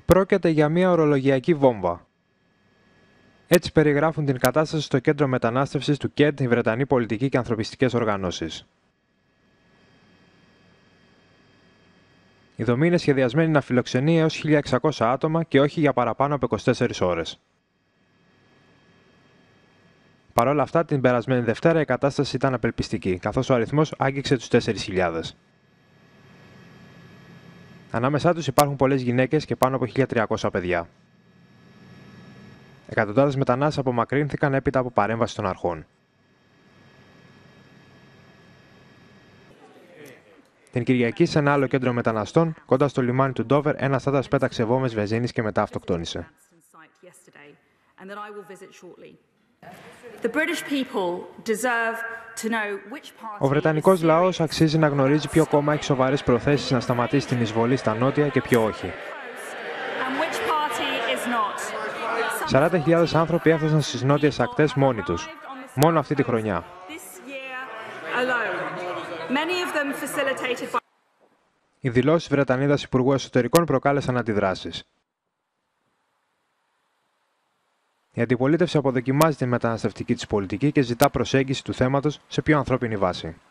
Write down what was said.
Πρόκειται για μια ορολογιακή βόμβα. Έτσι περιγράφουν την κατάσταση στο κέντρο μετανάστευσης του ΚΕΔ οι Βρετανοί πολιτικοί και ανθρωπιστικές οργανώσεις. Η δομή είναι σχεδιασμένη να φιλοξενεί έως 1.600 άτομα και όχι για παραπάνω από 24 ώρες. Παρ' όλα αυτά, την περασμένη Δευτέρα η κατάσταση ήταν απελπιστική, καθώς ο αριθμός άγγιξε τους 4.000. Ανάμεσά τους υπάρχουν πολλές γυναίκες και πάνω από 1.300 παιδιά. Εκατοντάδες μετανάστες απομακρύνθηκαν έπειτα από παρέμβαση των αρχών. Την Κυριακή, σε ένα άλλο κέντρο μεταναστών, κοντά στο λιμάνι του Ντόβερ, ένας τάτας πέταξε βόμβες βενζίνης και μετά αυτοκτόνησε. Ο Βρετανικός λαός αξίζει να γνωρίζει ποιο κόμμα έχει σοβαρές προθέσεις να σταματήσει την εισβολή στα νότια και ποιο όχι. 40.000 άνθρωποι έφτασαν στις νότιες ακτές μόνοι τους, μόνο αυτή τη χρονιά. Οι δηλώσεις Βρετανίδας Υπουργού Εσωτερικών προκάλεσαν αντιδράσεις. Η αντιπολίτευση αποδοκιμάζει την μεταναστευτική της πολιτική και ζητά προσέγγιση του θέματος σε πιο ανθρώπινη βάση.